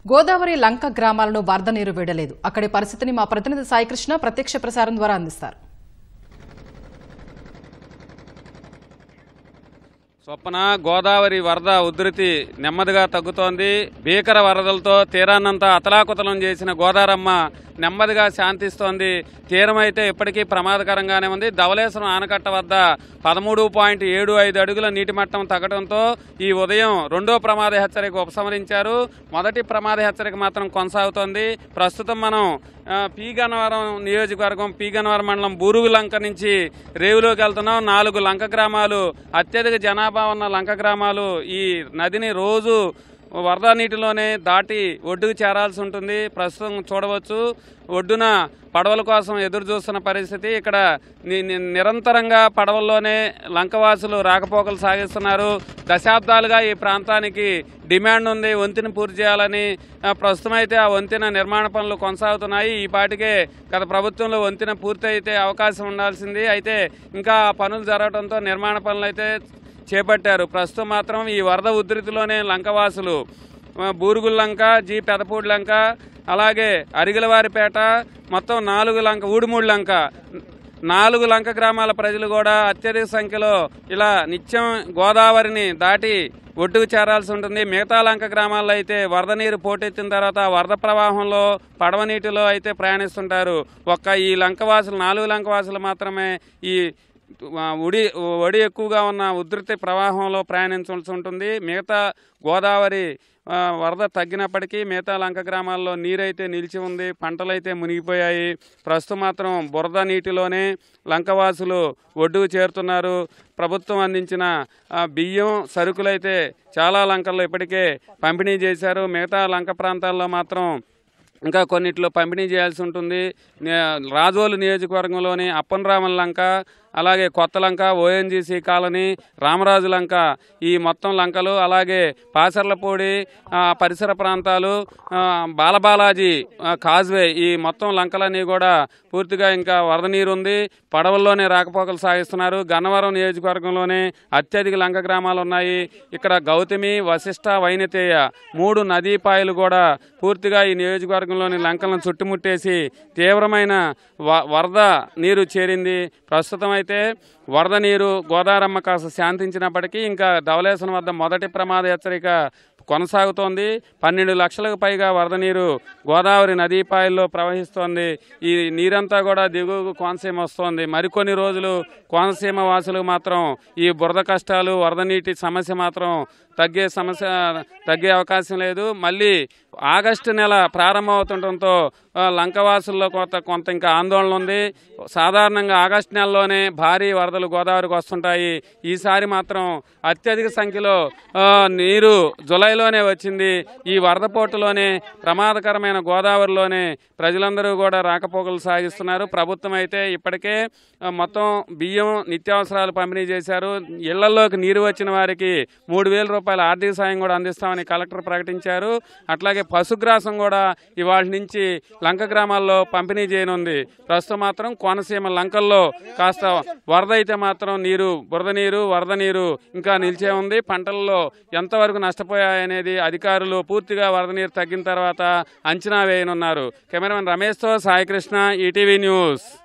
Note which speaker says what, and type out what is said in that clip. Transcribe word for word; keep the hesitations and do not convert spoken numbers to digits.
Speaker 1: గోదావరి లంక గ్రామాలను వరద నీరు వీడలేదు. అక్కడి పరిస్థితిని మా ప్రతినిధి సాయికృష్ణ ప్రత్యక్ష ప్రసారం ద్వారా అందిస్తారు.
Speaker 2: స్వప్న, గోదావరి వరద ఉధృతి నెమ్మదిగా తగ్గుతోంది. భీకర వరదలతో తీరాన్నంతా అతలాకుతలం చేసిన గోదారమ్మ నెమ్మదిగా శాంతిస్తోంది. తీరం అయితే ఇప్పటికీ ప్రమాదకరంగానే ఉంది. ధవళేశ్వరం ఆనకట్ట వద్ద పదమూడు పాయింట్ ఏడు ఐదు అడుగుల నీటి మట్టం తగ్గడంతో ఈ ఉదయం రెండో ప్రమాద హెచ్చరిక ఉపసంహరించారు. మొదటి ప్రమాద హెచ్చరిక మాత్రం కొనసాగుతోంది. ప్రస్తుతం మనం పి గన్నవరం నియోజకవర్గం పి గన్నవరం మండలం బూరుగు లంక నుంచి రేవులోకి వెళ్తున్నాం. నాలుగు లంక గ్రామాలు, అత్యధిక జనాభా ఉన్న లంక గ్రామాలు ఈ నదిని రోజు వరద నీటిలోనే దాటి ఒడ్డుకు చేరాల్సి ఉంటుంది. ప్రస్తుతం చూడవచ్చు ఒడ్డున పడవల కోసం ఎదురు చూస్తున్న పరిస్థితి. ఇక్కడ నిరంతరంగా పడవల్లోనే లంకవాసులు రాకపోకలు సాగిస్తున్నారు. దశాబ్దాలుగా ఈ ప్రాంతానికి డిమాండ్ ఉంది, వంతెన పూర్తి చేయాలని. ప్రస్తుతం అయితే ఆ వంతెన నిర్మాణ పనులు కొనసాగుతున్నాయి. ఈ పాటికే గత ప్రభుత్వంలో వంతెన పూర్తి అయితే అవకాశం ఉండాల్సింది. అయితే ఇంకా ఆ పనులు జరగడంతో నిర్మాణ పనులు అయితే చేపట్టారు. ప్రస్తుతం మాత్రం ఈ వరద ఉధృతిలోనే లంకవాసులు బూరుగుల లంక, జీ పెదపూడి లంక, అలాగే అరిగలవారిపేట, మొత్తం నాలుగు లంక, ఊడిమూడి లంక, నాలుగు లంక గ్రామాల ప్రజలు కూడా అత్యధిక సంఖ్యలో ఇలా నిత్యం గోదావరిని దాటి ఒడ్డుకు చేరాల్సి ఉంటుంది. మిగతా లంక గ్రామాల్లో అయితే వరద నీరు పోటెత్తిన తర్వాత వరద ప్రవాహంలో పడవ నీటిలో అయితే ప్రయాణిస్తుంటారు. ఒక్క ఈ లంకవాసులు, నాలుగు లంకవాసులు మాత్రమే ఈ ఒడి ఒడి ఎక్కువగా ఉన్న ఉధృతి ప్రవాహంలో ప్రయాణించాల్సి ఉంటుంది. మిగతా గోదావరి వరద తగ్గినప్పటికీ మిగతా లంక గ్రామాల్లో నీరైతే నిలిచి ఉంది, పంటలైతే మునిగిపోయాయి. ప్రస్తుతం మాత్రం బురద నీటిలోనే లంకవాసులు ఒడ్డుకు చేరుతున్నారు. ప్రభుత్వం అందించిన బియ్యం, సరుకులైతే చాలా లంకల్లో ఇప్పటికే పంపిణీ చేశారు. మిగతా లంక ప్రాంతాల్లో మాత్రం ఇంకా కొన్నిట్లో పంపిణీ చేయాల్సి ఉంటుంది. రాజోలు నియోజకవర్గంలోని అప్పనరామన్ లంక, అలాగే కొత్త లంక, ఓఎన్జీసీ కాలనీ, రామరాజు లంక, ఈ మొత్తం లంకలు, అలాగే పాసర్లపూడి పరిసర ప్రాంతాలు, బాలబాలాజీ కాజ్వే, ఈ మొత్తం లంకలన్నీ కూడా పూర్తిగా ఇంకా వరద నీరు ఉంది. పడవల్లోనే రాకపోకలు సాగిస్తున్నారు. గన్నవరం నియోజకవర్గంలోనే అత్యధిక లంక గ్రామాలు ఉన్నాయి. ఇక్కడ గౌతమి, వశిష్ట, వైనతేయ మూడు నదీపాయలు కూడా పూర్తిగా ఈ నియోజకవర్గంలోని లంకలను చుట్టుముట్టేసి తీవ్రమైన వరద నీరు చేరింది. ప్రస్తుతం అయితే వరద నీరు గోదావరమ్మ కాస్త శాంతించినప్పటికీ ఇంకా ధవళేశ్వరం వద్ద మొదటి ప్రమాద హెచ్చరిక కొనసాగుతోంది. పన్నెండు లక్షలకు పైగా వరద నీరు గోదావరి నదీపాయల్లో ప్రవహిస్తోంది. ఈ నీరంతా కూడా దిగువకు కోనసీమ వస్తోంది. మరికొన్ని రోజులు కోనసీమ వాసులకు మాత్రం ఈ బురద కష్టాలు, వరద నీటి సమస్య మాత్రం తగ్గే సమస్య తగ్గే అవకాశం లేదు. మళ్ళీ ఆగస్టు నెల ప్రారంభమవుతుండటంతో లంకవాసుల్లో కొంత కొంత ఇంకా ఆందోళన ఉంది. సాధారణంగా ఆగస్టు నెలలోనే భారీ వరదలు గోదావరికి వస్తుంటాయి. ఈసారి మాత్రం అత్యధిక సంఖ్యలో నీరు జులైలోనే వచ్చింది. ఈ వరద పోటులోనే ప్రమాదకరమైన గోదావరిలోనే ప్రజలందరూ కూడా రాకపోకలు సాగిస్తున్నారు. ప్రభుత్వం అయితే ఇప్పటికే మొత్తం బియ్యం, నిత్యావసరాలు పంపిణీ చేశారు. ఇళ్లలోకి నీరు వచ్చిన వారికి మూడు వేల రూపాయల ఆర్థిక సాయం కూడా అందిస్తామని కలెక్టర్ ప్రకటించారు. అట్లాగే పశుగ్రాసం కూడా ఇవాళ నుంచి లంక గ్రామాల్లో పంపిణీ చేయనుంది. ప్రస్తుతం మాత్రం కోనసీమ లంకల్లో కాస్త వరద అయితే మాత్రం నీరు, బురద నీరు, వరద నీరు ఇంకా నిలిచే ఉంది. పంటల్లో ఎంతవరకు నష్టపోయాయనేది అధికారులు పూర్తిగా వరద నీరు తగ్గిన తర్వాత అంచనా వేయనున్నారు. కెమెరామెన్ రమేష్తో సాయికృష్ణ, ఈటీవీ న్యూస్.